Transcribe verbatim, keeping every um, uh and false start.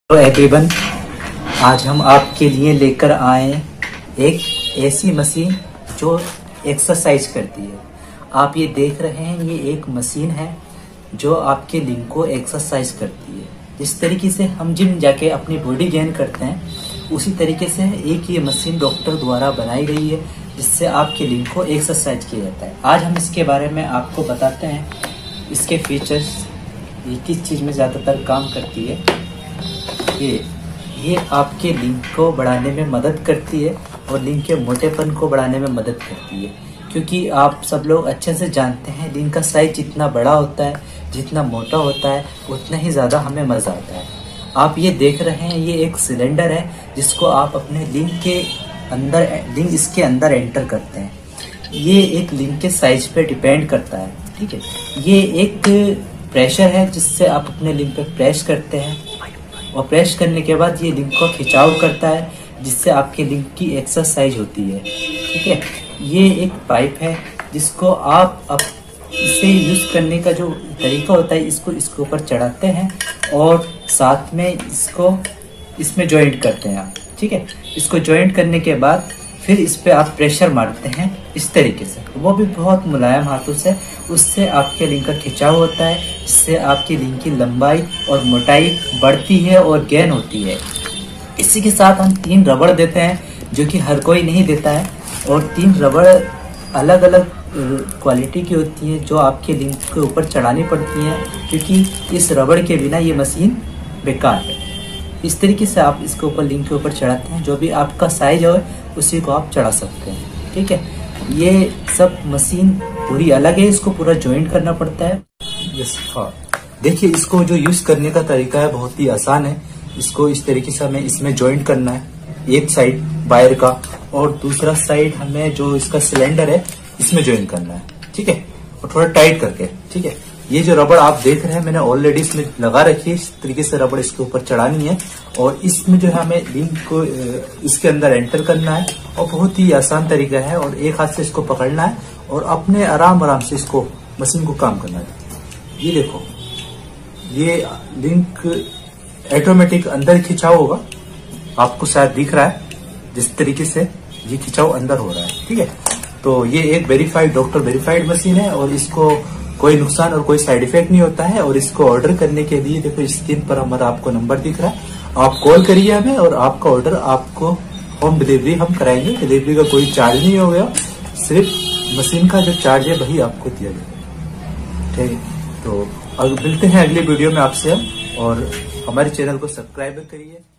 Hello everyone, आज हम आपके लिए लेकर आए एक ऐसी मशीन जो एक्सरसाइज करती है। आप ये देख रहे हैं, ये एक मशीन है जो आपके लिंग को एक्सरसाइज करती है। जिस तरीके से हम जिम जाके अपनी बॉडी गेन करते हैं, उसी तरीके से एक ये मशीन डॉक्टर द्वारा बनाई गई है जिससे आपके लिंग को एक्सरसाइज किया जाता है। आज हम इसके बारे में आपको बताते हैं, इसके फीचर्स, ये किस चीज़ में ज़्यादातर काम करती है। ये ये आपके लिंग को बढ़ाने में मदद करती है और लिंग के मोटेपन को बढ़ाने में मदद करती है, क्योंकि आप सब लोग अच्छे से जानते हैं लिंग का साइज जितना बड़ा होता है, जितना मोटा होता है, उतना ही ज़्यादा हमें मज़ा आता है। आप ये देख रहे हैं, ये एक सिलेंडर है जिसको आप अपने लिंग के अंदर लिंग इसके अंदर एंटर करते हैं। ये एक लिंग के साइज पे डिपेंड करता है, ठीक है। ये एक प्रेशर है जिससे आप अपने लिंग पे प्रेस करते हैं और प्रेस करने के बाद ये लिंग को खिंचाव करता है जिससे आपके लिंग की एक्सरसाइज होती है, ठीक है। ये एक पाइप है जिसको आप अब इसे यूज़ करने का जो तरीका होता है, इसको इसके ऊपर चढ़ाते हैं और साथ में इसको इसमें जॉइंट करते हैं आप, ठीक है। इसको जॉइंट करने के बाद फिर इस पे आप प्रेशर मारते हैं इस तरीके से, वो भी बहुत मुलायम हाथों से। उससे आपके लिंग का खिंचाव होता है, जिससे आपकी लिंग की लंबाई और मोटाई बढ़ती है और गेन होती है। इसी के साथ हम तीन रबड़ देते हैं जो कि हर कोई नहीं देता है, और तीन रबड़ अलग अलग क्वालिटी की होती है जो आपके लिंग के ऊपर चढ़ानी पड़ती हैं, क्योंकि इस रबड़ के बिना ये मशीन बेकार है। इस तरीके से आप इसके ऊपर लिंग के ऊपर चढ़ाते हैं, जो भी आपका साइज हो उसी को आप चढ़ा सकते हैं, ठीक है। ये सब मशीन पूरी अलग है, इसको पूरा जॉइंट करना पड़ता है। यस, हाँ, देखिए इसको जो यूज करने का तरीका है बहुत ही आसान है। इसको इस तरीके से हमें इसमें जॉइंट करना है, एक साइड वायर का, और दूसरा साइड हमें जो इसका सिलेंडर है इसमें जॉइंट करना है, ठीक है, और थोड़ा टाइट करके, ठीक है। ये जो रबड़ आप देख रहे हैं मैंने ऑलरेडी इसमें लगा रखी है। इस तरीके से रबड़ इसके ऊपर चढ़ानी है और इसमें जो है हमें लिंग को इसके अंदर एंटर करना है, और बहुत ही आसान तरीका है। और एक हाथ से इसको पकड़ना है और अपने आराम आराम से इसको मशीन को काम करना है। ये देखो, ये लिंक ऑटोमेटिक अंदर खिंचाव होगा, आपको शायद दिख रहा है जिस तरीके से ये खिंचाव अंदर हो रहा है, ठीक है। तो ये एक वेरीफाइड डॉक्टर वेरीफाइड मशीन है और इसको कोई नुकसान और कोई साइड इफेक्ट नहीं होता है। और इसको ऑर्डर करने के लिए देखो स्क्रीन पर हमारा आपको नंबर दिख रहा है, आप कॉल करिए हमें और आपका ऑर्डर आपको होम डिलीवरी हम कराएंगे। डिलीवरी का कोई चार्ज नहीं होगा, सिर्फ मशीन का जो चार्ज है वही आपको दिया जाएगा, ठीक है। तो अब मिलते हैं अगले वीडियो में आपसे हम, और हमारे चैनल को सब्सक्राइब करिए।